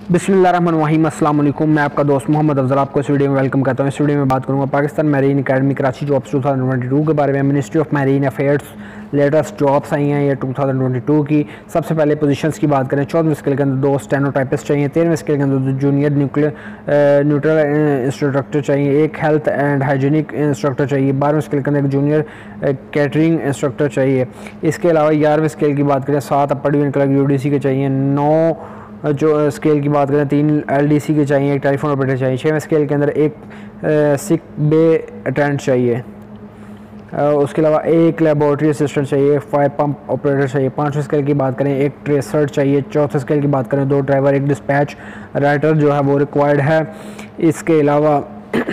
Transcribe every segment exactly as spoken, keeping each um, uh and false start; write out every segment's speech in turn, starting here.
बिस्मिल्लाहिर्रहमानिर्रहीम, अस्सलाम वालेकुम। मैं आपका दोस्त मोहम्मद अफजल आपको इस वीडियो में वेलकम करता हूँ। इस वीडियो में बात करूँगा Pakistan marine academy Karachi jobs two thousand twenty two के बारे में। Ministry of marine affairs latest jobs आई हैं ये टू थाउजेंड ट्वेंटी टू की। सबसे पहले पोजीशंस की बात करें, चौदहवें स्केल के अंदर दो स्टेनोटाइपिस्ट चाहिए, तेरहवें स्केल के अंदर जूनियर न्यूक्लियर न्यूट्रल इंस्ट्रक्टर चाहिए, एक हेल्थ एंड हाइजीनिक इंस्ट्रक्टर चाहिए, बारहवें स्केल के अंदर एक जूनियर कैटरिंग इंस्ट्रक्टर चाहिए। इसके अलावा ग्यारहवें स्केल की बात करें, सात upper division clerk U D C के चाहिए, नौ जो स्केल की बात करें तीन एलडीसी के चाहिए, एक टेलीफोन ऑपरेटर चाहिए, छठवें स्केल के अंदर एक सिक बे अटेंडेंट चाहिए, उसके अलावा एक लेबोरेटरी असिस्टेंट चाहिए, फायर पंप ऑपरेटर चाहिए। पाँचवें स्केल की बात करें एक ट्रेसर चाहिए। चौथे स्केल की बात करें दो ड्राइवर, एक डिस्पैच राइटर जो है वो रिक्वायर्ड है। इसके अलावा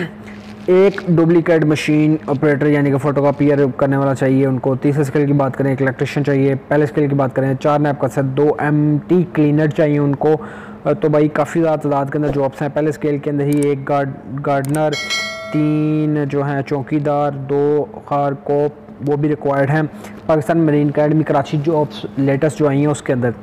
एक डुप्लीकेट मशीन ऑपरेटर यानी कि फ़ोटोकॉपियर करने वाला चाहिए उनको। तीसरे स्केल की बात करें एक इलेक्ट्रिशियन चाहिए। पहले स्केल की बात करें चार नैप का सेट, दो एम टी क्लीनर चाहिए उनको। तो भाई काफ़ी ज़्यादा तादाद के अंदर जॉब्स हैं। पहले स्केल के अंदर ही एक गार्ड गार्डनर, तीन जो हैं चौकीदार, दो खार कोप वो भी रिक्वायर्ड हैं। Pakistan marine academy Karachi jobs latest जो आई हैं उसके अंदर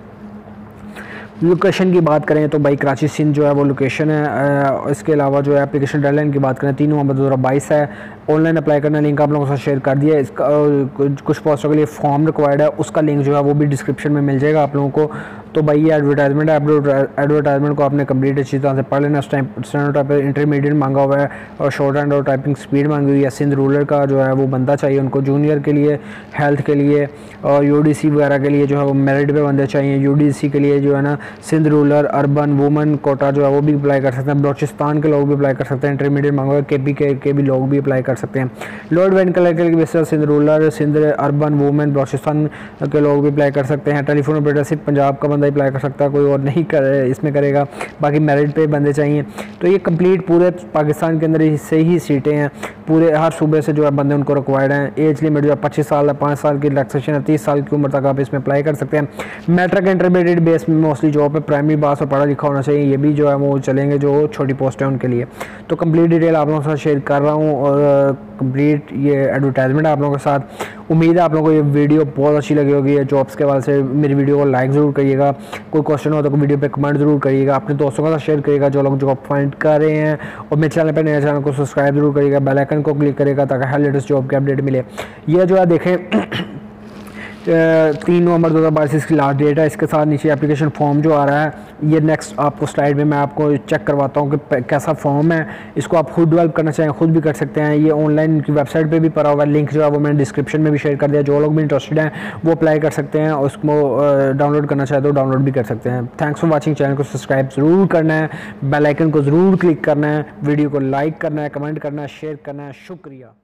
लोकेशन की बात करें तो भाई कराची सिंध जो है वो लोकेशन है। इसके अलावा जो है एप्लीकेशन डेडलाइन की बात करें तीन नवंबर दो हज़ार बाईस है। ऑनलाइन अप्लाई करना लिंक आप लोगों के साथ शेयर कर दिया। इसका कुछ पोस्टों के लिए फॉर्म रिक्वायर्ड है, उसका लिंक जो है वो भी डिस्क्रिप्शन में मिल जाएगा आप लोगों को। तो भाई ये एडवर्टाइजमेंट है, एडवर्टाइजमेंट को आपने कंप्लीट अच्छी तरह से पढ़ लेना। स्टेनोटाइप इंटरमीडिएट मांगा हुआ है और शॉर्ट हैंड और टाइपिंग स्पीड मांगी हुई है। सिंध रूरल का जो है वो बंदा चाहिए उनको, जूनियर के लिए, हेल्थ के लिए और यूडीसी वगैरह के लिए जो है वो मेरिट पे बंदे चाहिए। यूडीसी के लिए जो है ना Sindh rural urban woman quota जो है वो भी अप्लाई कर सकते हैं। बलोचिस्तान के लोग भी अप्लाई कर सकते हैं। इंटरमीडिएट मांगा हुआ है, के पी के, के भी लोग भी अप्लाई कर सकते हैं। लोड वैन कलेक्टर की basis Sindh rural, Sindh urban women Balochistan के लोग भी अप्लाई कर सकते हैं। टेलीफोन ऑपरेटर सिर्फ पंजाब का बंदा अप्लाई कर सकता है, कोई और नहीं कर इसमें करेगा। बाकी मेरिट पे बंदे चाहिए। तो ये कंप्लीट पूरे पाकिस्तान के अंदर से ही सीटें हैं, पूरे हर सूबे से जो है बंदे उनको रिक्वायर्ड हैं। एज लिमिट जो है पच्चीस साल है, पाँच साल की रिलैक्सेशन है, तीस साल की उम्र तक आप इसमें अप्लाई कर सकते हैं। मैट्रिक इंटरमीडिएट बेस में मोस्टली जॉब है, प्राइमरी पास और पढ़ा लिखा होना चाहिए। ये भी जो है वो चलेंगे जो छोटी पोस्ट है उनके लिए। तो कंप्लीट डिटेल आप लोगों के साथ शेयर कर रहा हूँ और कंप्लीट ये एडवर्टाइजमेंट आप लोगों के साथ। उम्मीद है आप लोगों को ये वीडियो बहुत अच्छी लगी होगी। जॉब्स के हवाले से मेरी वीडियो को लाइक ज़रूर करिएगा, कोई क्वेश्चन हो तो वीडियो पे कमेंट ज़रूर करिएगा, अपने दोस्तों के साथ शेयर करिएगा जो लोग जॉब फाइंड कर रहे हैं। और मेरे चैनल पे नए चैनल को सब्सक्राइब जरूर करिएगा, बेल आइकन को क्लिक करिएगा ताकि हर लेटेस्ट जॉब के अपडेट मिले। ये जो है देखें तीन नवंबर दो हज़ार बाईस इसकी लास्ट डेट है। इसके साथ नीचे एप्लीकेशन फॉर्म जो आ रहा है ये नेक्स्ट आपको स्लाइड में मैं आपको चेक करवाता हूँ कि कैसा फॉर्म है। इसको आप खुद डेवलप करना चाहें खुद भी कर सकते हैं। ये ऑनलाइन की वेबसाइट पे भी पड़ा हुआ है, लिंक जो है वो मैंने डिस्क्रिप्शन में भी शेयर कर दिया। जो लोग भी इंटरेस्टेड हैं वो अप्लाई कर सकते हैं और उसको डाउनलोड करना चाहे तो डाउनलोड भी कर सकते हैं। Thanks for watching. चैनल को सब्सक्राइब ज़रूर करना है, बेल आइकन को ज़रूर क्लिक करना है, वीडियो को लाइक करना है, कमेंट करना है, शेयर करना है। शुक्रिया।